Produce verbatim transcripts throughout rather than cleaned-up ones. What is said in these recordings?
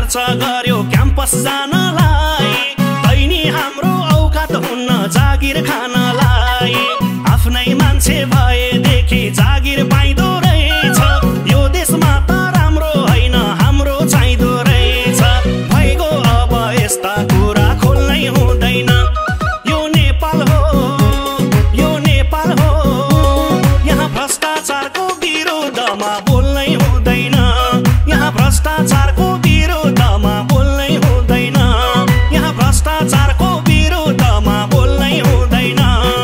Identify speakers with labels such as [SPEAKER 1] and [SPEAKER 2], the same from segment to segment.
[SPEAKER 1] खर्च गर्यो क्याम्पस जानलाई, तैनी हाम्रो औकात हुन्न जागिर खानलाई। आफ्नै मान्छे भएदेखि जागिर पाइँदो रहेछ, यो देशमा त राम्रो होइन हाम्रो चाहिँदो रहेछ। भइगयो अब यस्ता कुरा खोल्नै हुँदैन, यो नेपाल हो यो नेपाल हो, यहाँ भ्रष्टाचारको विरोधमा बोल्नै हुँदैन, यहाँ भ्रष्टाचारको विरोधमा बोल्नै हुँदैन, यहाँ भ्रष्टाचारको विरोधमा बोल्नै हुँदैन।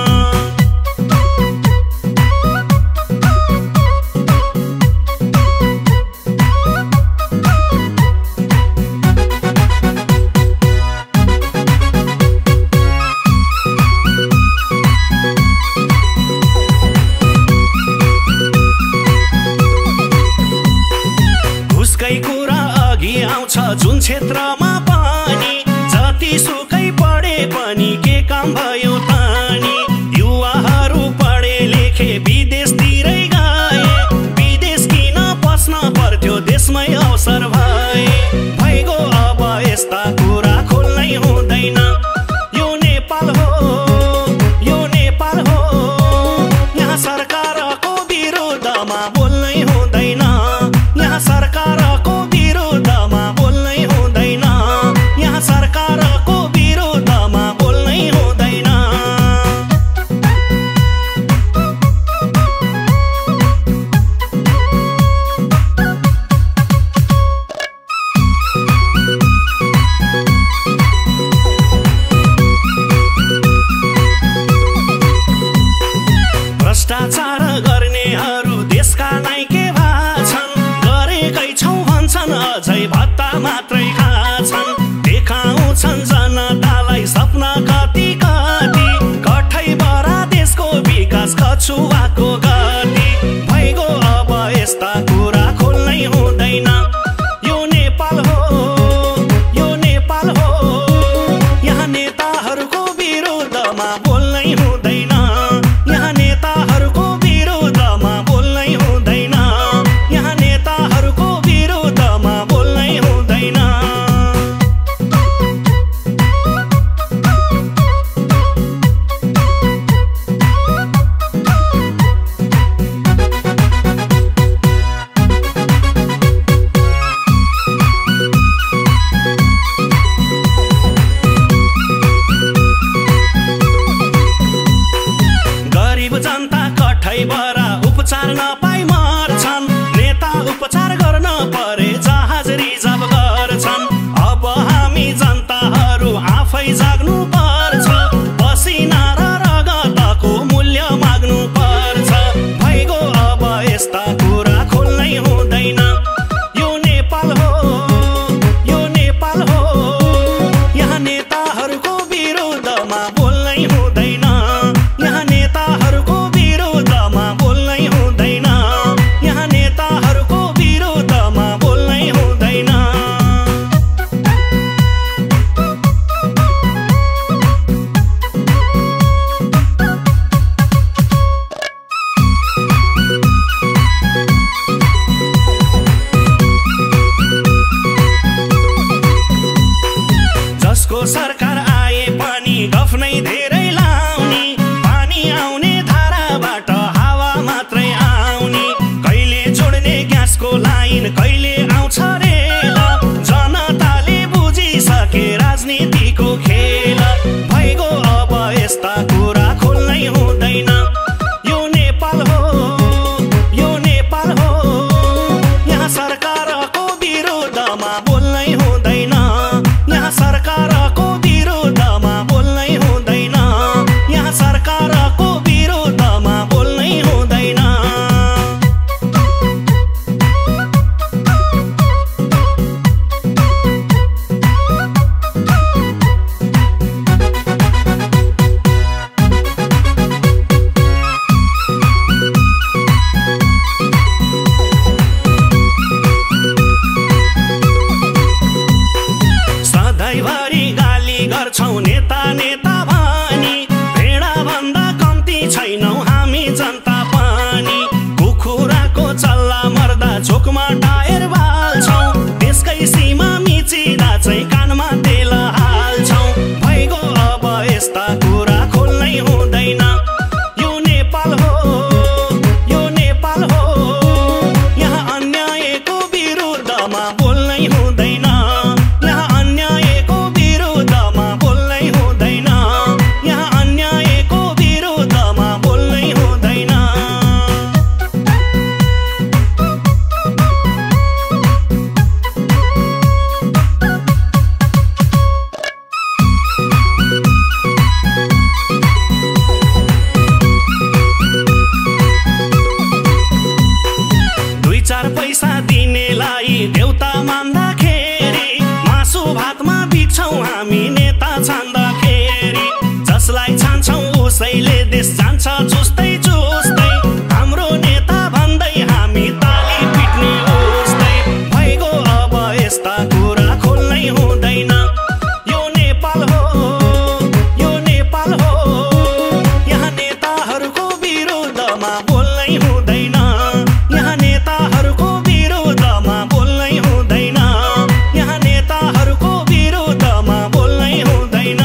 [SPEAKER 1] जुन क्षेत्रमा पनि जतिसुकै पढे पनि के काम भयो तानी, युवाहरू पढे लेखे विदेशतिरै गए, विदेश किन पस्न पर्थ्यो देशमै अवसर भए। भइगयो अब यस्ता कुरा खोल्नै हुँदैन, यो नेपाल हो यो नेपाल हो, यहाँ सरकारको विरोधमा बोल्नै हुँदैन, यहाँ सरकारको विरोधमा बोल्नै हुँदैन, यहाँ सरकारको विरोधमा बोल्नै हुँदैन। भ्रष्टाचार गर्नेहरू देशका नाइके भाछन्, गरेकै छौँ भन्छन् अझै भत्ता मात्रै खाछन्, देखाउँछन् जनतालाई सपना कति कति, कठै बरा देशको विकास कछुवाको गति। भइगयो अब यस्ता कुरा खोल्नै हुँदैन, यो नेपाल हो यो नेपाल हो, यहाँ नेताहरूको विरोधमा बोल्नै हुँदैन, यहाँ नेताहरूको विरोधमा बोल्नै हुँदैन, यहाँ नेताहरूको विरोधमा बोल्नै हुँदैन। गरिब जनता कठैबरा उपचार नपाई मर्छन्, नेता उपचार गर्न परे जहाज रिजर्भ गर्छन्। अब हामी जनताहरू आफै जाग्नु पर्छ, पसिना र रगतको मूल्य माग्नु पर्छ। भइगयो अब यस्ता कुरा खोल्नै हुँदैन, यो नेपाल हो यो नेपाल हो, यहाँ नेताहरूको विरोधमा बोल्नै हुँदैन, यहाँ नेताहरूको विरोधमा बोल्नै हुँदैन, यहाँ नेताहरूको विरोधमा बोल्नै हुँदैन। जसको सरकार आए पनि गफ नै धेरै लाउने, पानी आउने धाराबाट हावा मात्रै आउने, कहिले जोड्ने ग्यासको लाइन कहिले आउँछ रेल, जनताले बुझिसके राजनीतिको खेल। भइगयो अब यस्ता कुरा खोल्नै हुँदैन, यो नेपाल हो यो नेपाल हो, यहाँ सरकारको विरोधमा बोल्नै हुँदैन, यहाँ सरकारको विरोध छान्छौँ हामी नेता छान्दाखेरि जसलाई छान्छौँ उसैले देश जान्छ चुस्दै चुस्दै हाम्रो नेता भन्दै हामी ताली पिट्ने उस्तै भइगयो अब यस्ता कुरा खोल्नै हुँदैन यो नेपाल हो यो नेपाल हो यहाँ नेताहरूको विरुद्धमा बोल्नै हुँदैन यहाँ नेताहरूको विरुद्धमा बोल्नै हुँदैन यहाँ नेताहरूको विरुद्धमा बोल्नै हुँदैन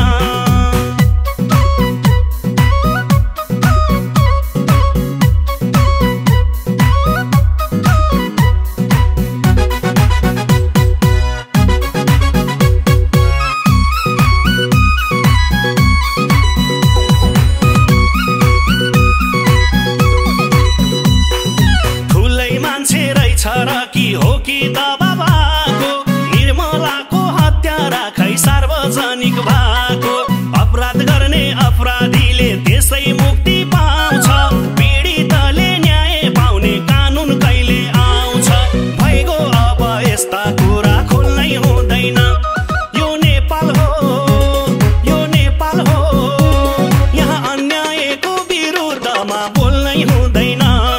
[SPEAKER 1] कि हो कि दबाबाको निर्मलाको हत्या राखै सार्वजनिक भएको अपराध गर्ने अपराधीले त्यसै मुक्ति पाउँछ पीडितले न्याय पाउने कानुन कहिले आउँछ भइगयो अब यस्ता कुरा खोल्नै हुँदैन यो नेपाल हो यो नेपाल हो यहाँ अन्यायको विरुद्धमा बोल्नै हुँदैन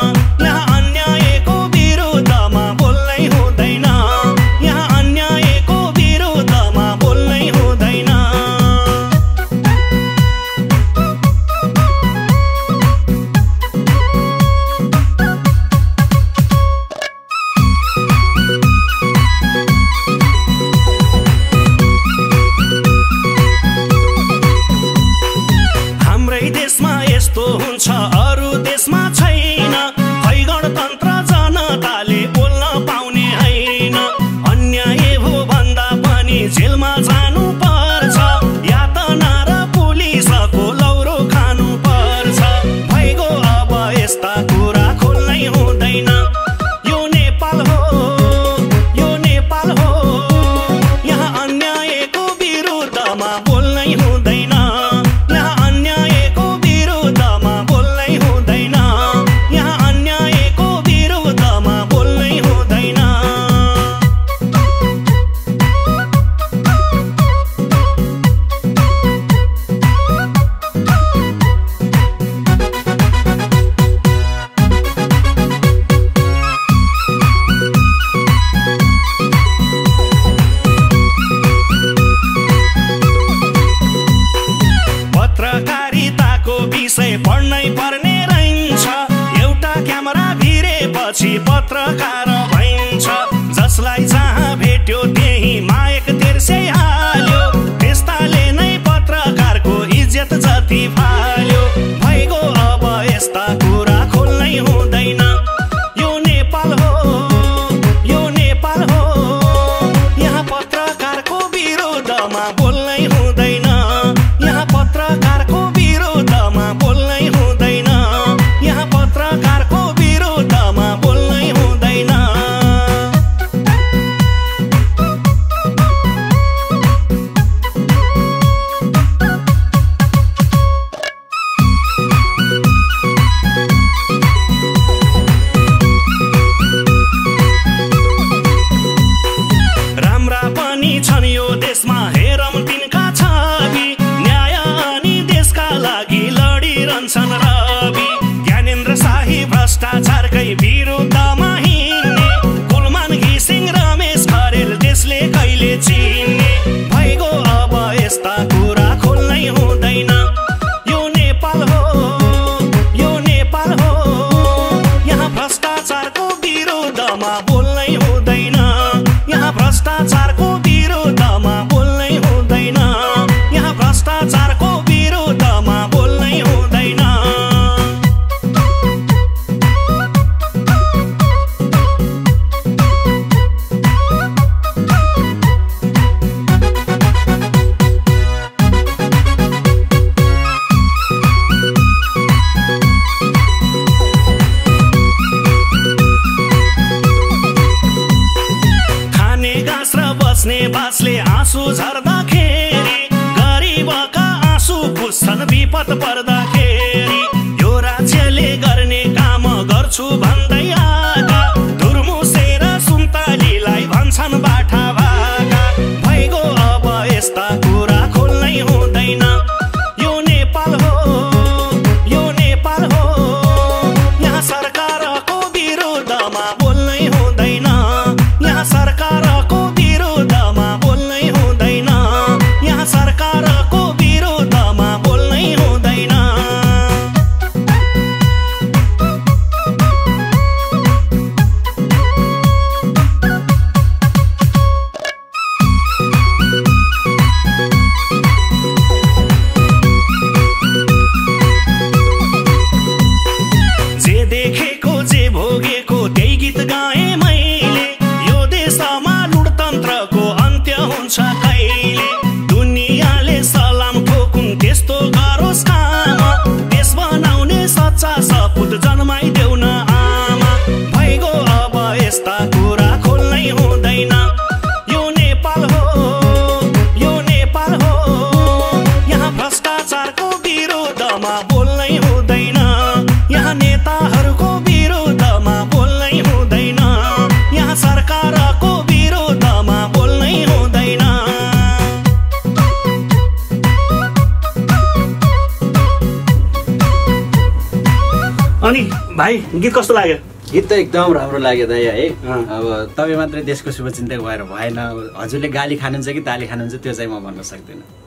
[SPEAKER 1] अरू देशमा छैन खै गणतन्त्र जनताले बोल्न पाउने होइन अन्याय हो भन्दा पनि जेलमा जानु पर्छ यातना र पुलिसको लौरो खानु पर्छ भइगयो अब यस्ता कुरा खोल्नै हुँदैन यो नेपाल हो यो नेपाल हो यहाँ अन्यायको विरुद्धमा बोल्नै हुँदैन पत्रकार भइन्छ जसलाई जहाँ भेट्यो त्यही मायक तिर्स्याइहाल्यो त्यस्ताले नै पत्रकारको इज्जत जति फाल्यो भइगयो अब यस्ता कुरा खोल्नै हुँदैन यो नेपाल हो यो नेपाल हो यहाँ पत्रकारको विरुद्धमा बोल्नै हुँदैन यहाँ पत्रकारको विरुद्धमा बोल्नै हुँदैन यहाँ पत्रकारको विरुद्धमा बोल्नै हुँदैन राम्रा पनि छन् यो देशमा हेरौँ तिनका छवि न्याय अनि देशका लागि लडिरहन्छन् रवि ज्ञानेन्द्र शाही भ्रष्टाचारकै विरुद्धमा हिँड्ने कुलमान घिसिङ रमेश खरेल देशले कहिले चिन्ने भइगयो अब यस्ता कुरा खोल्नै हुँदैन यो नेपाल हो यो नेपाल हो यहाँ भ्रष्टाचारको विरुद्धमा बोल्नै हुँदैन यहाँ भ्रष्टाचारको विरुद्धमा बोल्नै हुँदैन यहाँ भ्रष्टाचारको विरुद्धमा बोल्नै हुँदैन बस्ने बासले आँसु झर्दाखेरि गरिबका आँसु पुस्छन् विपद पर्दाखेरि यो राज्यले गर्ने काम गर्छु भन्दै आगा धुर्मुसेर सुन्तलीलाई भन्छन् बाठा भागा भइगयो अब यस्ता अहिले दुनियाँले सलाम ठोकुन् त्यस्तो गरोस् काम देश बनाउने सच्चा सपुत जन्माइदेऊ न आमा भइगयो अब यस्ता कुरा खोल्नै हुँदैन यो नेपाल हो यो नेपाल हो यहाँ भ्रष्टाचारको विरोधमा बोल्नै हुँदैन यहाँ नेताहरूको विरोधमा बोल्नै हुँदैन यहाँ सरकारको विरोधमा बोल्नै हुँदैन। अनि भाइ गीत कस्तो लाग्यो?
[SPEAKER 2] गीत त एकदम राम्रो लाग्यो दाइ है। अब तपाईँ मात्रै देशको शुभचिन्तक भएर भएन, हजुरले गाली खानुहुन्छ कि ताली खानुहुन्छ त्यो चाहिँ म भन्न सक्दिनँ।